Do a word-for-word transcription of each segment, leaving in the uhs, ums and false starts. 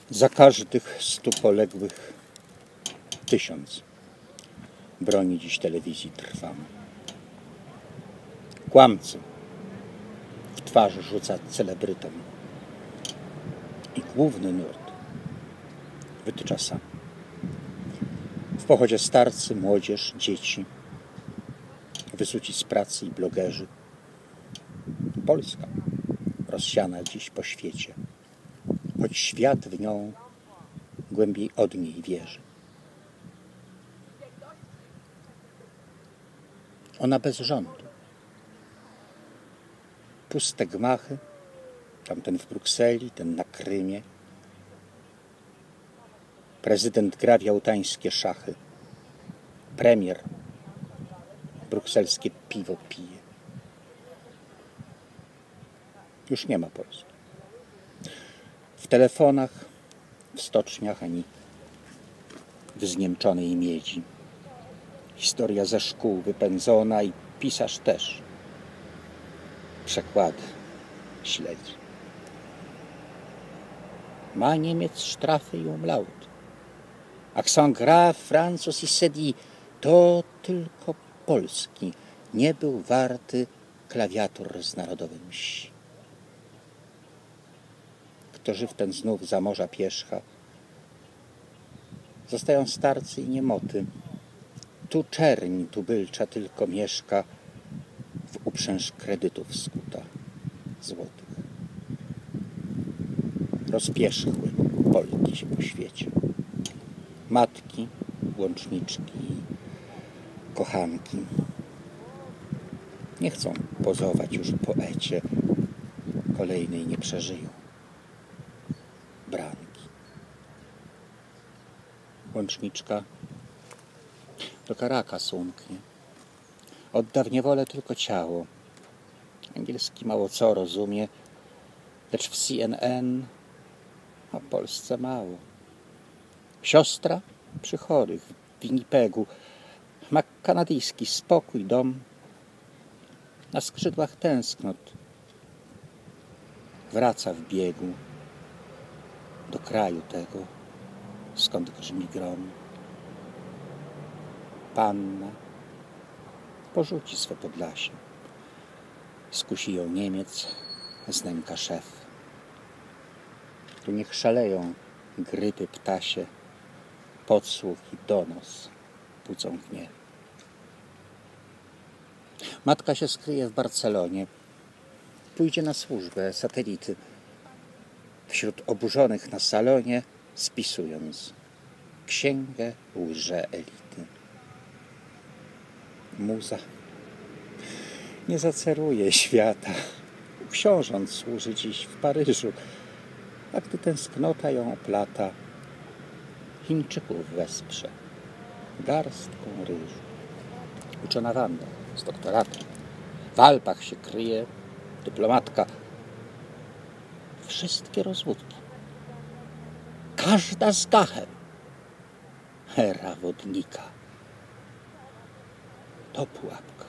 Za każdych stu poległych tysiąc broni dziś telewizji trwamy. Kłamcy w twarzy rzuca celebrytom i główny nurt wytycza sam. W pochodzie starcy, młodzież, dzieci, wysuci z pracy i blogerzy. Polska rozsiana dziś po świecie, choć świat w nią głębiej od niej wierzy. Ona bez rządu. Puste gmachy, tamten w Brukseli, ten na Krymie. Prezydent gra w jałtańskie szachy. Premier brukselskie piwo pije. Już nie ma Polski. W telefonach, w stoczniach ani w zniemczonej miedzi. Historia ze szkół wypędzona i pisarz też. Przekłady śledzi. Ma Niemiec Strafy i Umlaut. Accent grave, Francuz i Sedi. To tylko polski nie był warty klawiatur z narodowym msi. Kto żyw ten znów za morza pierzcha. Zostają starcy i niemoty. Tu czerń tubylcza tylko mieszka, w uprzęż kredytów skuta złotych. Rozpierzchły Polki się po świecie. Matki, łączniczki, kochanki nie chcą pozować już poecie, kolejnej nie przeżyją. Branki. Łączniczka do Caracas umknie. Odda w niewolę tylko ciało. Angielski mało co rozumie, lecz w C N N o Polsce mało. Siostra przy chorych w Winnipegu ma kanadyjski spokój, dom na skrzydłach tęsknot. Wraca w biegu do kraju tego, skąd grzmi grom. Panna porzuci swe Podlasie. Skusi ją Niemiec, znęka szef. Tu niech szaleją grypy ptasie, podsłuch i donos budzą gniew. Matka się skryje w Barcelonie. Pójdzie na służbę, satelity. Wśród oburzonych na salonie, spisując księgę łże elity. Muza nie zaceruje świata. U książąt służy dziś w Paryżu, a gdy tęsknota ją oplata, Chińczyków wesprze garstką ryżu. Uczona Wanda z doktoratem. W Alpach się kryje dyplomatka. Wszystkie rozwódki. Każda z gachem. Era wodnika. To pułapka.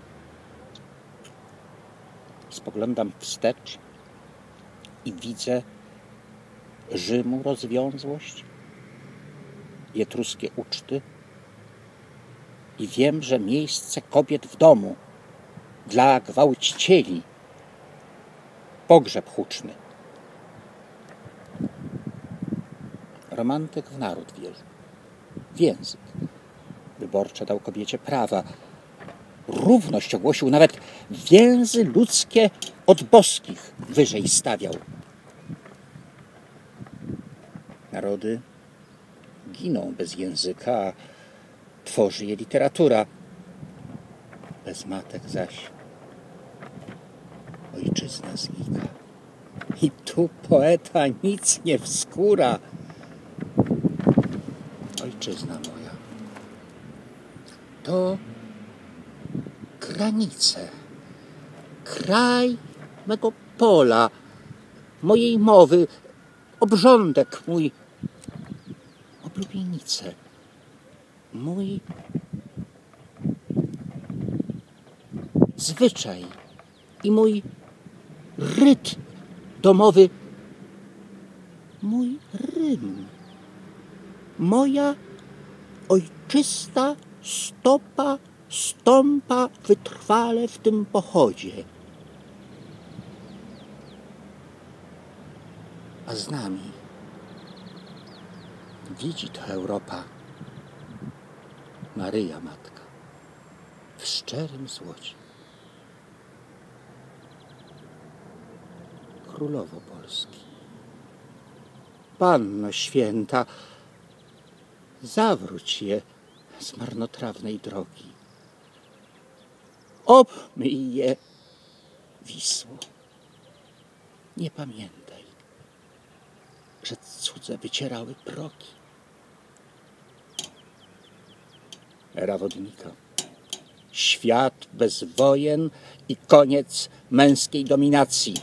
Spoglądam wstecz i widzę Rzymu rozwiązłość i etruskie uczty i wiem, że miejsce kobiet w domu dla gwałcicieli pogrzeb huczny. Romantyk w naród wierzy, w język. Wyborcze dał kobiecie prawa. Równość ogłosił, nawet więzy ludzkie od boskich wyżej stawiał. Narody giną bez języka, a tworzy je literatura. Bez matek zaś ojczyzna znika. I tu poeta nic nie wskóra. Ojczyzna moja to granice, kraj mego pola, mojej mowy, obrządek mój, oblubienice, mój zwyczaj i mój ryt domowy mój Rym, moja ojczysta stopa stąpa wytrwale w tym pochodzie. A z nami widzi to Europa, Maryja Matka, w szczerym złocie. Królowo Polski, Panno Święta, zawróć je z marnotrawnej drogi. Obmyj je, Wisło. Nie pamiętaj, że cudze wycierały progi. Era wodnika. Świat bez wojen i koniec męskiej dominacji.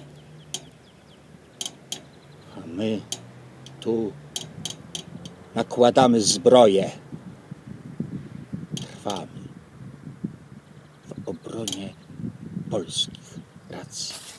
A my tu nakładamy zbroję. Trwamy w obronie polskich racji.